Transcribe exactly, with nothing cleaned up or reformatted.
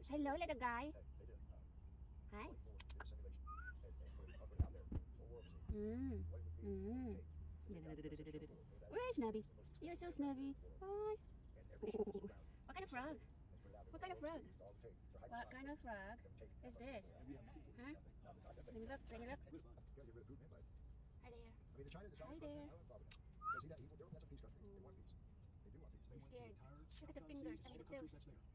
hello, little guy. Hi. Mm. Mm. Where's Snubby? You're so snubby. Hi. Ooh. What kind of frog? What kind of frog? What kind of frog is this? Huh? Let me look, let me look. Hi there. Hi there. He's scared. Look at the fingers, I mean the toes.